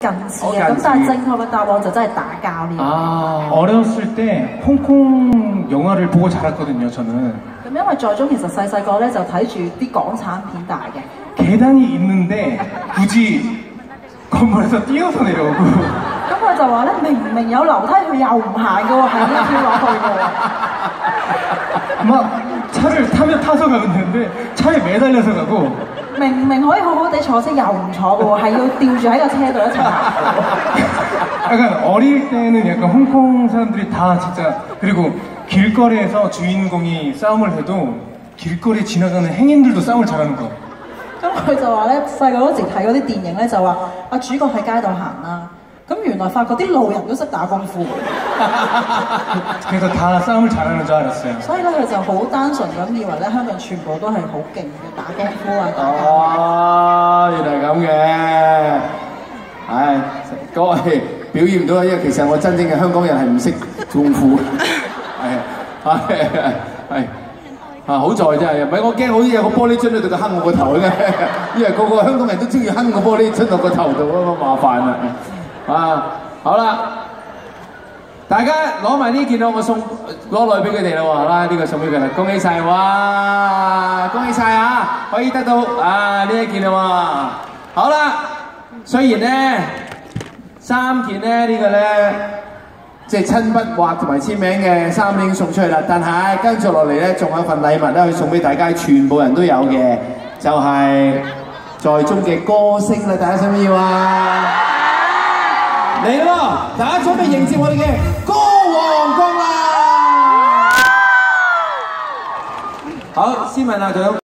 近似嘅，咁但係正確嘅答案就真係打交呢樣。 어렸을 때 홍콩 영화를 보고 자랐거든요, 저는. 咁因為在中其實細個咧就睇住啲港產片大嘅。 계단이 있는데 굳이 건물에서 뛰어서 내려오고. 咁佢就話咧，明有樓梯，佢又唔行嘅喎，係咁跳落去嘅喎。 막 차를 타서 가면 되는데 차에 매달려서 가고. 明可以好好地坐車，又唔坐嘅喎，係要吊住喺個車度一齊行。 약간 어릴 때는 약간 홍콩 사람들이 다 진짜 그리고 길거리에서 주인공이 싸움을 해도 길거리 지나가는 행인들도 싸움을 잘하는 거예요. 咁佢就話咧，細個嗰時睇嗰啲電影咧，就話阿主角喺街度行啦，咁原來發覺啲路人都識打功夫。 그래서 다 싸움을 잘하는 줄 알았어요. 所以咧，佢就好單純咁以為咧，香港人全部都係好勁嘅打功夫啊！ 哦，原來係咁嘅。唉，各位表現唔到，因為其實我真正嘅香港人係唔識功夫。係。 好在真係，唔係我驚好似有個玻璃樽喺度就坑我個頭嘅，因為個個香港人都中意坑個玻璃樽落個頭度啊，麻煩啦。好啦，大家攞埋呢件咯，我攞落去俾佢哋啦喎，好啦，呢個送俾佢啦，恭喜晒，哇，恭喜晒啊，可以得到呢一件啦喎。好啦，雖然咧3件咧呢個咧。 即係親筆畫同埋簽名嘅衫已經送出去啦，但係跟住落嚟咧，仲有份禮物咧，去送俾大家，全部人都有嘅，就係在中嘅歌星啦，大家想唔要啊？嚟咯，大家準備迎接我哋嘅歌王降臨！好，先問下佢。